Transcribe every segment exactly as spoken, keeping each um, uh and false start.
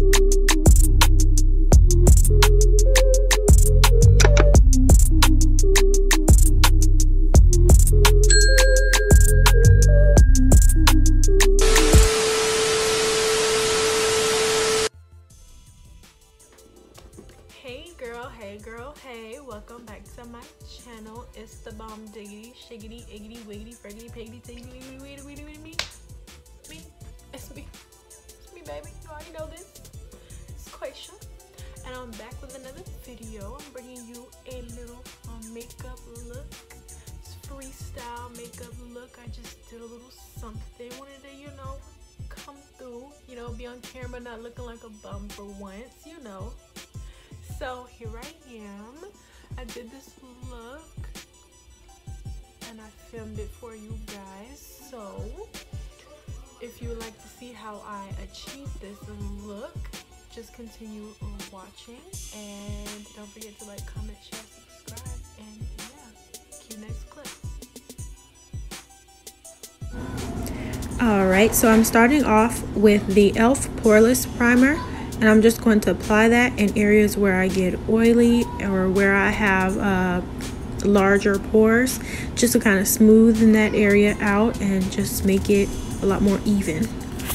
Hey girl, hey girl, hey, welcome back to my channel. It's the bomb diggity, shiggity, iggity, wiggity, friggity, piggity, tiggity, wiggity, wiggity, wiggity, wiggity, me. Me. It's me. It's me, baby. You already know this. It's Quaisha. And I'm back with another video. I'm bringing you a little um, makeup look. It's freestyle makeup look. I just did a little something. Wanted to, you know, come through. You know, be on camera, not looking like a bum for once, you know. So here I am. I did this look and I filmed it for you guys. So if you would like to see how I achieved this look, just continue watching and don't forget to like, comment, share, subscribe, and yeah, cue next clip. Alright, so I'm starting off with the e l f Poreless Primer. And I'm just going to apply that in areas where I get oily or where I have uh, larger pores, just to kind of smoothen that area out and just make it a lot more even.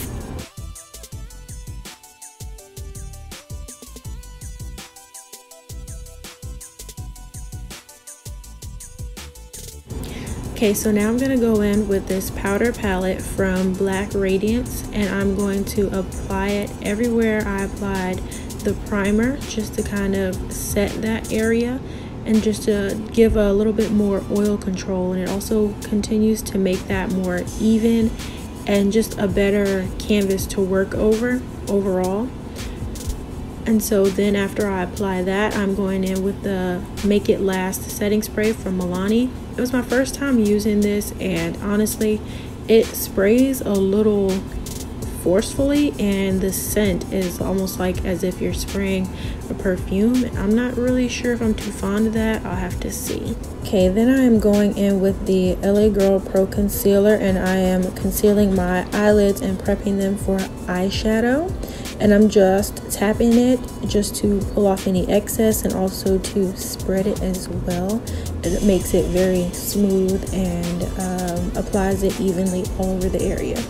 Okay, so now I'm going to go in with this powder palette from Black Radiance, and I'm going to apply it everywhere I applied the primer, just to kind of set that area and just to give a little bit more oil control. And it also continues to make that more even and just a better canvas to work over overall. And so then after I apply that, I'm going in with the Make It Last setting spray from Milani. It was my first time using this, and honestly, it sprays a little forcefully and the scent is almost like as if you're spraying a perfume. I'm not really sure if I'm too fond of that. I'll have to see. Okay, then I am going in with the L A Girl Pro Concealer, and I am concealing my eyelids and prepping them for eyeshadow. And I'm just tapping it just to pull off any excess and also to spread it as well. It makes it very smooth and um, applies it evenly all over the area.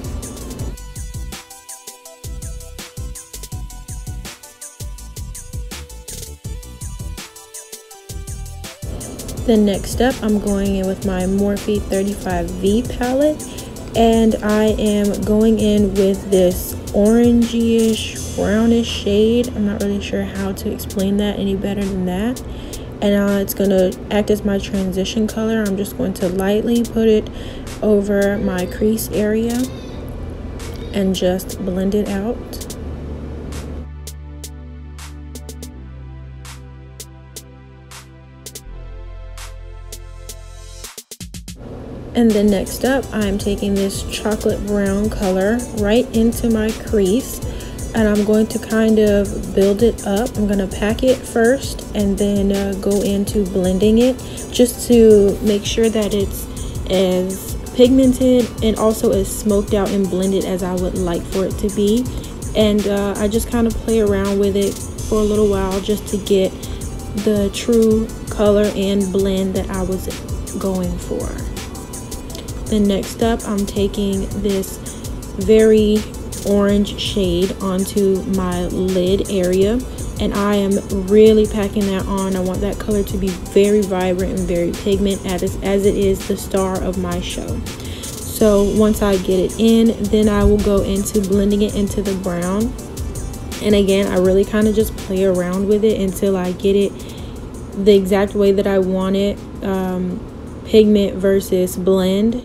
Then next up, I'm going in with my Morphe thirty-five V palette, and I am going in with this orangey-ish, brownish shade. I'm not really sure how to explain that any better than that. And uh, it's going to act as my transition color. I'm just going to lightly put it over my crease area and just blend it out. And then next up, I'm taking this chocolate brown color right into my crease, and I'm going to kind of build it up. I'm going to pack it first and then uh, go into blending it, just to make sure that it's as pigmented and also as smoked out and blended as I would like for it to be. And uh, I just kind of play around with it for a little while just to get the true color and blend that I was going for. Then next up, I'm taking this very orange shade onto my lid area, and I am really packing that on. I want that color to be very vibrant and very pigment, as, as it is the star of my show. So once I get it in, then I will go into blending it into the brown. And again, I really kind of just play around with it until I get it the exact way that I want it, um, pigment versus blend.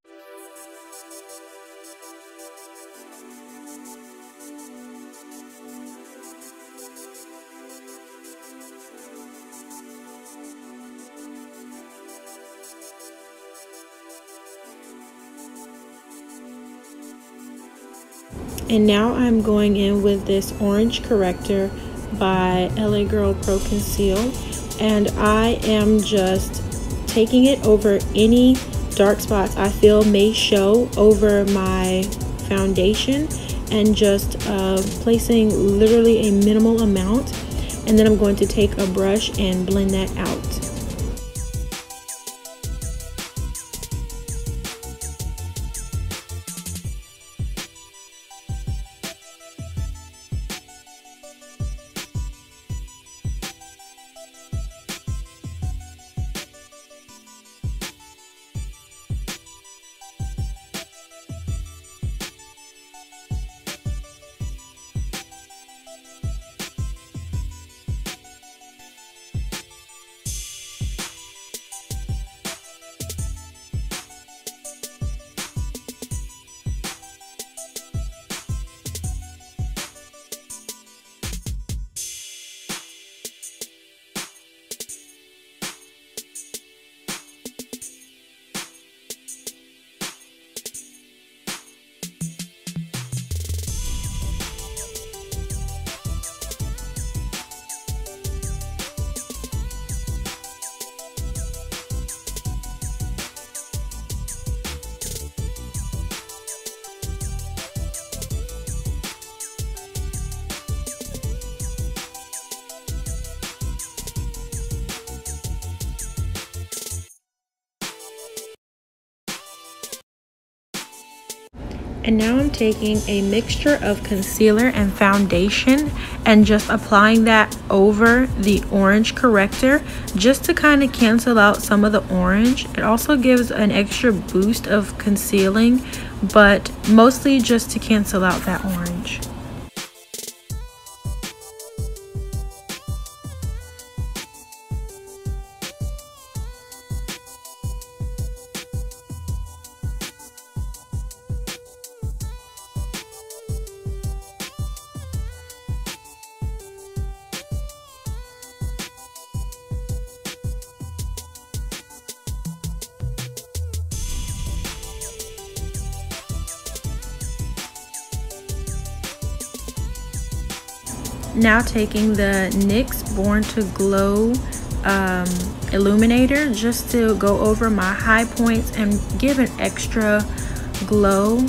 And now I'm going in with this orange corrector by L A Girl Pro Conceal, and I am just taking it over any dark spots I feel may show over my foundation, and just uh, placing literally a minimal amount, and then I'm going to take a brush and blend that out. And now I'm taking a mixture of concealer and foundation and just applying that over the orange corrector just to kind of cancel out some of the orange. It also gives an extra boost of concealing, but mostly just to cancel out that orange. Now taking the NYX Born to Glow um, illuminator just to go over my high points and give an extra glow.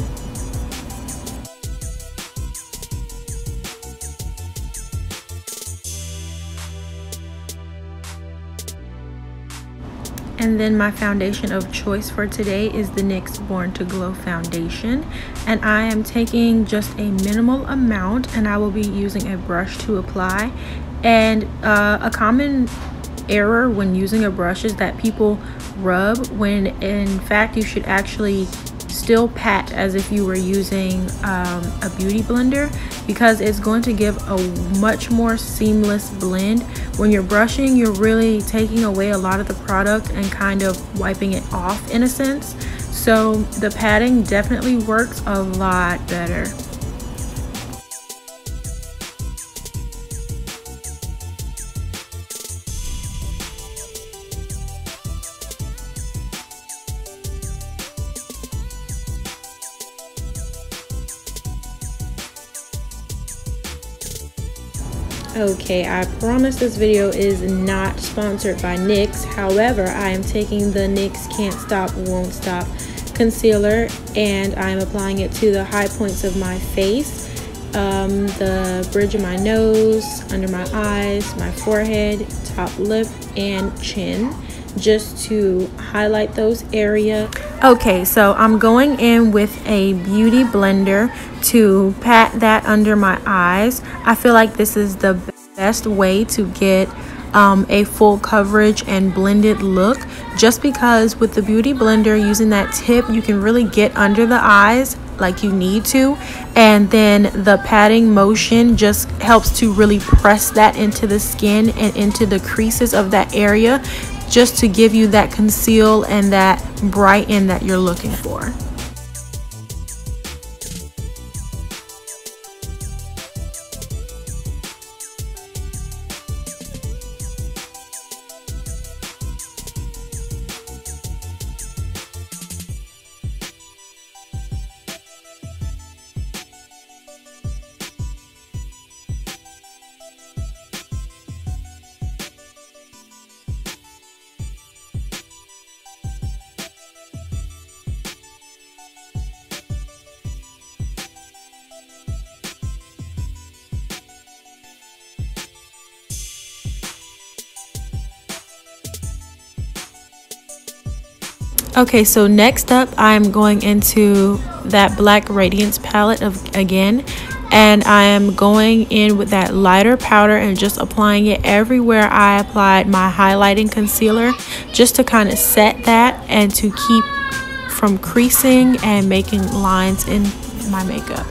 And then my foundation of choice for today is the NYX Born to Glow foundation, and I am taking just a minimal amount, and I will be using a brush to apply. And uh, a common error when using a brush is that people rub, when in fact you should actually still pat as if you were using um, a beauty blender, because it's going to give a much more seamless blend. When you're brushing, you're really taking away a lot of the product and kind of wiping it off in a sense. So the patting definitely works a lot better. Okay, I promise this video is not sponsored by NYX. However, I am taking the NYX Can't Stop Won't Stop concealer and I'm applying it to the high points of my face, um, the bridge of my nose, under my eyes, my forehead, top lip, and chin, just to highlight those areas. Okay, so I'm going in with a beauty blender to pat that under my eyes. I feel like this is the best way to get um, a full coverage and blended look, just because with the beauty blender, using that tip, you can really get under the eyes like you need to, and then the patting motion just helps to really press that into the skin and into the creases of that area, just to give you that conceal and that brighten that you're looking for. Okay, so next up I'm going into that Black Radiance palette of again, and I am going in with that lighter powder and just applying it everywhere I applied my highlighting concealer, just to kind of set that and to keep from creasing and making lines in my makeup.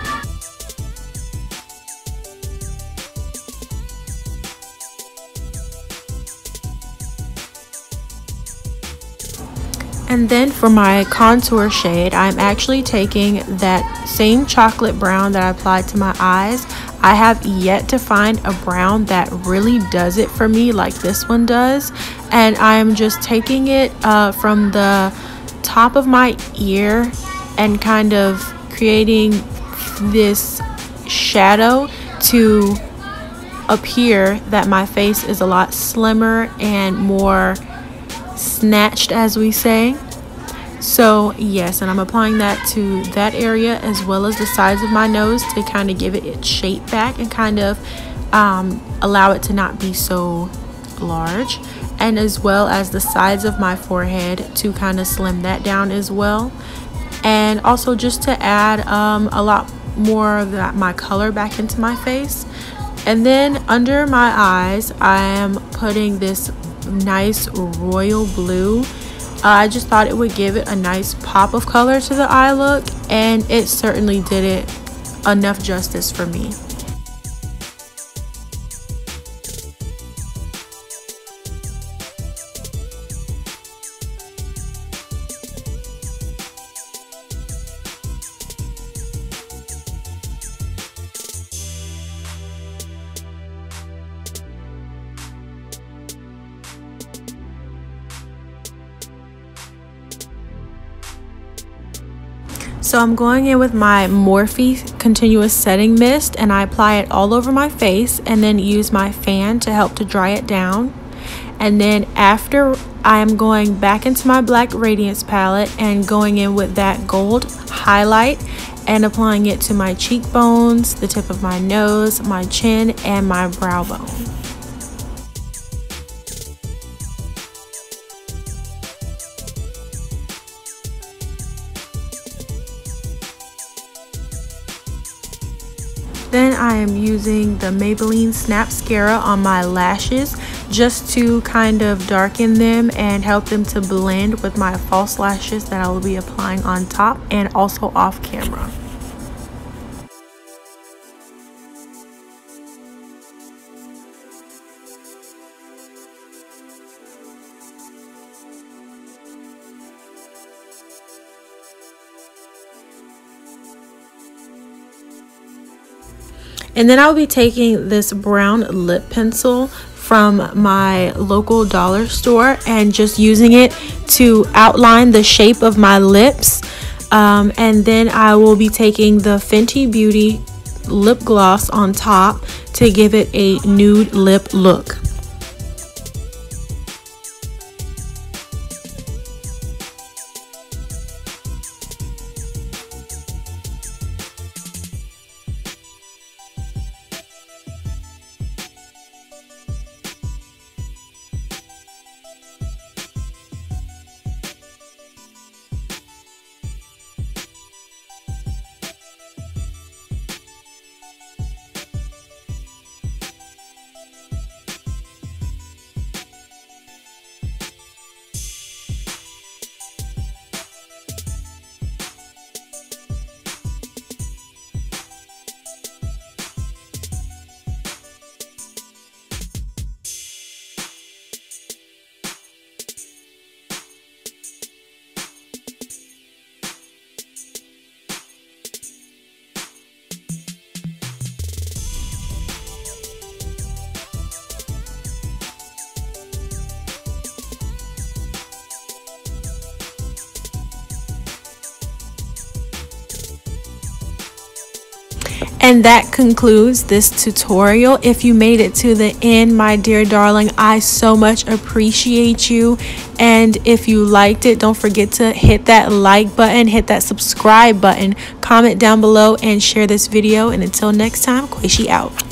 And then for my contour shade, I'm actually taking that same chocolate brown that I applied to my eyes. I have yet to find a brown that really does it for me like this one does. And I'm just taking it uh, from the top of my ear and kind of creating this shadow to appear that my face is a lot slimmer and more snatched, as we say. So yes, and I'm applying that to that area as well as the sides of my nose to kind of give it its shape back and kind of um, allow it to not be so large, and as well as the sides of my forehead to kind of slim that down as well, and also just to add um, a lot more of that, my color back into my face. And then under my eyes I am putting this nice royal blue. uh, I just thought it would give it a nice pop of color to the eye look, and it certainly did it enough justice for me. So I'm going in with my Morphe Continuous Setting Mist, and I apply it all over my face and then use my fan to help to dry it down. And then after, I am going back into my Black Radiance palette and going in with that gold highlight and applying it to my cheekbones, the tip of my nose, my chin, and my brow bone. Then I am using the Maybelline Snapscara on my lashes just to kind of darken them and help them to blend with my false lashes that I will be applying on top and also off camera. And then I'll be taking this brown lip pencil from my local dollar store and just using it to outline the shape of my lips. Um, and then I will be taking the Fenty Beauty lip gloss on top to give it a nude lip look. And that concludes this tutorial. If you made it to the end, my dear darling, I so much appreciate you. And if you liked it, don't forget to hit that like button, hit that subscribe button, comment down below, and share this video. And until next time, Quashi out.